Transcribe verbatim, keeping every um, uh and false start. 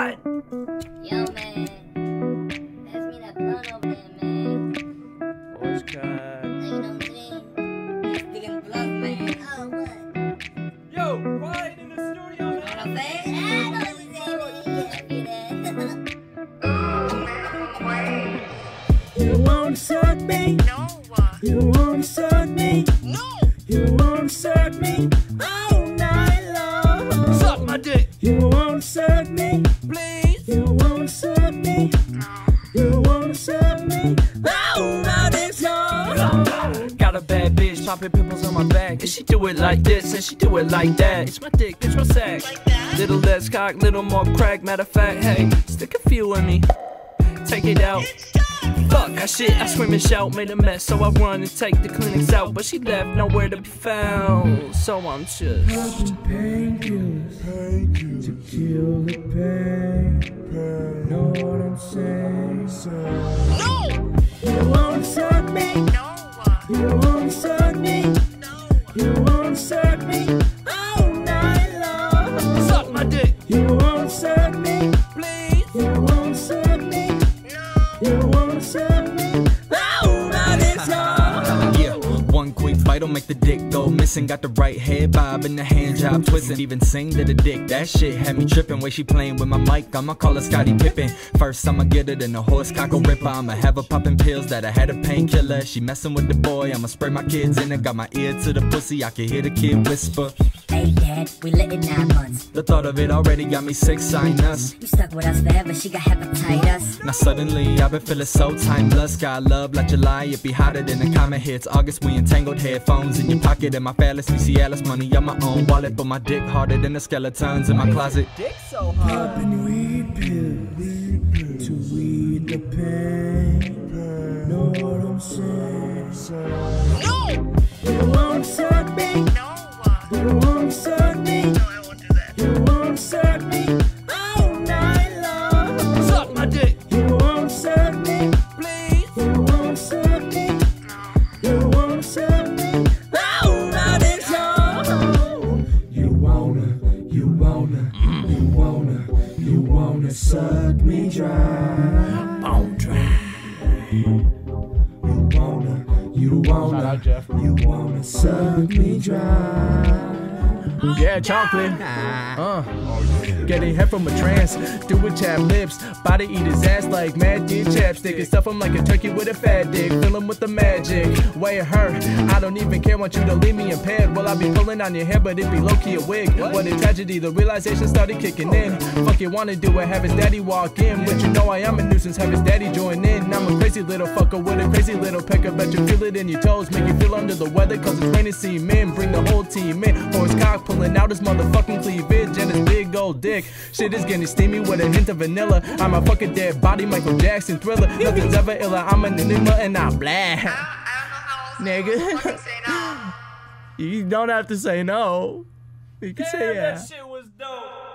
God! Yo, man. Pass me that blunt over there, man. What's God? You know what I'm saying? Sticking blunt, man. Oh, what? Yo, quiet in the studio, man. You know what I'm saying? I know what you're saying, man. Yeah, You wanna suck me? No. You wanna suck me? No. You wanna suck me all night long? Suck my dick, You wanna suck me? please. You wanna suck me? You wanna suck me all night long? Got a bad bitch, popping pimples on my back. And she do it like this, and she do it like that. It's my dick, bitch, my sack. Like that? Little less cock, little more crack. Matter of fact, hey, stick a few in me. Take it out. Fuck, I shit, I scream and shout, made a mess, so I run and take the clinics out. But she left nowhere to be found, so I'm just Popping painkillers to kill the pain. Know what I'm saying? No. You wanna suck me? No. You wanna suck me? No. You wanna suck me all night long? suck my dick, You wanna suck me? please. You wanna suck me? You wanna suck me all night long? Yeah, one quick bite'll make the dick go missing. Got the right head bob and the hand job twisting. Even sing to the dick, that shit had me tripping. Way she playing with my mic, I'ma call her Scottie Pippen. First I'ma get her, then the horse cockle ripper. I'ma have her popping pills that I had a painkiller. She messing with the boy, I'ma spray my kids in it. Got my ear to the pussy, I can hear the kid whisper. Hey, Dad, we lit in nine months. The thought of it already got me sick, sinus. You stuck with us forever, she got hepatitis. Now suddenly I've been feeling so timeless. Got love like July, it be hotter than the comet hits. August we entangled, headphones in your pocket. And my phallus, me Cialis, money on my own wallet. But my dick harder than the skeletons in my closet. Dick so hard. Popping weed pills to weed the pain. Know what I'm saying? No. You wanna suck me? No. You wanna suck me? No, I won't do that. You wanna suck me all night long? Suck my dick, You wanna suck me? please. You wanna suck me? You wanna suck me all night long? You wanna, you wanna, you wanna, you wanna suck me dry? Bone dry. You wanna, you wanna, Shout out, Jeff. you wanna suck me dry? Yeah, chocolate. Uh, getting head from a trance. Do it, chap lips. Body eat his ass like mad did chapstick. And stuff him like a turkey with a fat dick. Fill him with the magic. Way it hurt. I don't even care. Want you to leave me impaired. Well, I be pulling on your hair, but it be low key a wig. What a tragedy. The realization started kicking in. Fuck you wanna do it. Have his daddy walk in. But you know I am a nuisance. Have his daddy join in. I'm a crazy little fucker with a crazy little pecker. Bet you feel it in your toes. Make you feel under the weather. Cause it's raining cement. Bring the whole team in. Horse cock pulling out his motherfucking cleavage and his big old dick. Shit is getting steamy with a hint of vanilla. I'm a fucking dead body, Michael Jackson Thriller. Nothing's ever iller. I'm an enigma and I blah. I don't, I don't know how else to Nigga. fucking say no. You don't have to say no. You can say yeah. That shit was dope.